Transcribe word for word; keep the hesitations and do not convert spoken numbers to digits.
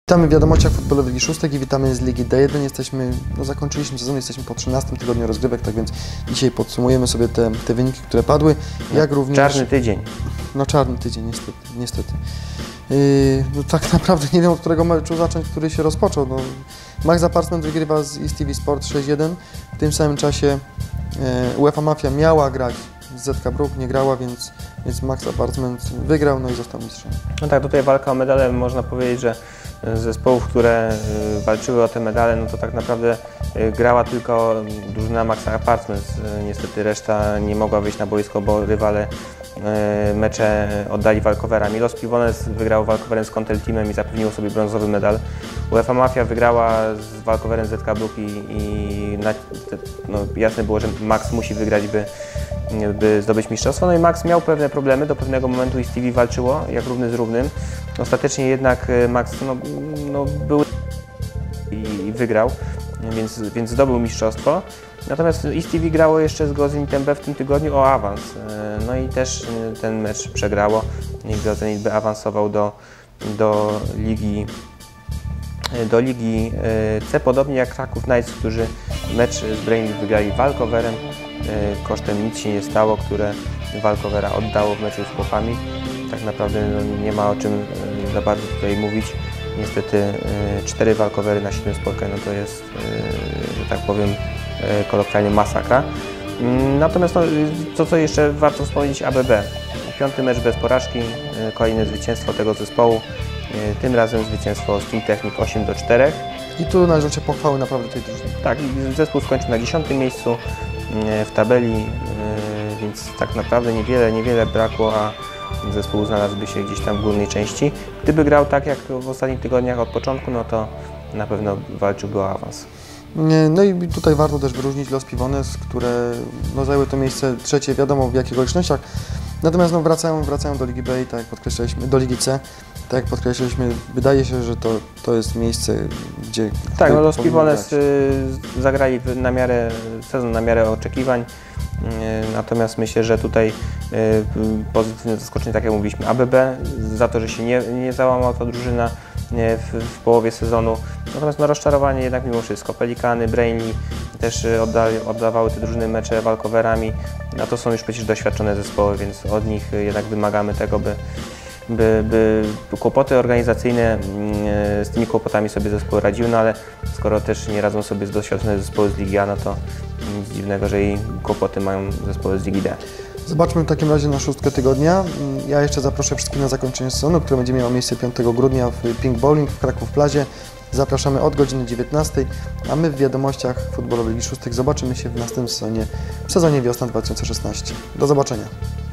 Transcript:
Witamy w wiadomościach futbolowych Ligi Szóstek i witamy z Ligi D jeden. Jesteśmy, no zakończyliśmy sezon, jesteśmy po trzynastym tygodniu rozgrywek, tak więc dzisiaj podsumujemy sobie te, te wyniki, które padły, jak no, również... Czarny tydzień. No czarny tydzień, niestety. niestety. Yy, no, tak naprawdę nie wiem, od którego meczu zacząć, który się rozpoczął. No, Max Apartment wygrywa z East T V Sport sześć jeden. W tym samym czasie yy, UEFA Mafia miała grać z Z K Bruk, nie grała, więc, więc Max Apartment wygrał, no i został mistrzem. No tak, tutaj walka o medale, można powiedzieć, że z zespołów, które walczyły o te medale, no to tak naprawdę grała tylko drużyna Max Apartment. Niestety reszta nie mogła wyjść na boisko, bo rywale mecze oddali walkowerem. Milos Pivones wygrał walkowerem z Contel Teamem i zapewniło sobie brązowy medal. UEFA Mafia wygrała z walkowerem Z K Bruk i, i na, no, jasne było, że Max musi wygrać, by, by zdobyć mistrzostwo. No i Max miał pewne problemy, do pewnego momentu East T V walczyło jak równy z równym. Ostatecznie jednak Max no, no, był i, i wygrał, więc, więc zdobył mistrzostwo. Natomiast East T V grało jeszcze z Gozenit B w tym tygodniu o awans. No i też ten mecz przegrało. Gozenit B awansował do, do Ligi do Ligi C, podobnie jak Kraków Knights, którzy mecz z Brainly wygrali walkowerem. Kosztem nic się nie stało, które walkowera oddało w meczu z chłopami. Tak naprawdę no, nie ma o czym za bardzo tutaj mówić. Niestety cztery walkowery na siedem spotkań, no to jest, że tak powiem, kolokwialnie masakra. Natomiast no, to, co jeszcze warto wspomnieć, A B B. Piąty mecz bez porażki, kolejne zwycięstwo tego zespołu. Tym razem zwycięstwo z Team Technic osiem do czterech. I tu należą się pochwały naprawdę tej drużyny. Tak, zespół skończył na dziesiątym miejscu w tabeli, więc tak naprawdę niewiele, niewiele brakło, a zespół znalazłby się gdzieś tam w górnej części. Gdyby grał tak jak w ostatnich tygodniach od początku, no to na pewno walczyłby o awans. No i tutaj warto też wyróżnić Los Pivones, które no, zajęły to miejsce trzecie, wiadomo w jakich okolicznościach. Natomiast no, wracają, wracają do Ligi B i tak jak podkreślaliśmy, do Ligi C. Tak jak podkreślaliśmy, wydaje się, że to, to jest miejsce, gdzie... Tak, no Los Pivones zagrali na miarę, sezon na miarę oczekiwań. Natomiast myślę, że tutaj pozytywne zaskoczenie, tak jak mówiliśmy, A B B za to, że się nie, nie załamała ta drużyna w, w połowie sezonu. Natomiast no, rozczarowanie jednak mimo wszystko. Pelikany, Brainly też oddali, oddawały te drużyny mecze walkowerami. No to są już przecież doświadczone zespoły, więc od nich jednak wymagamy tego, by, by, by kłopoty organizacyjne, z tymi kłopotami sobie zespoły radziły, no ale skoro też nie radzą sobie z doświadczone zespoły z Ligi A, no to nic dziwnego, że i kłopoty mają zespoły z Ligi D. Zobaczmy w takim razie na szóstkę tygodnia. Ja jeszcze zaproszę wszystkich na zakończenie sezonu, które będzie miało miejsce piątego grudnia w Pink Bowling w Kraków Plazie. Zapraszamy od godziny dziewiętnastej, a my w wiadomościach futbolowych Ligi Szóstek zobaczymy się w następnym sezonie, w sezonie wiosna dwa tysiące szesnastego. Do zobaczenia.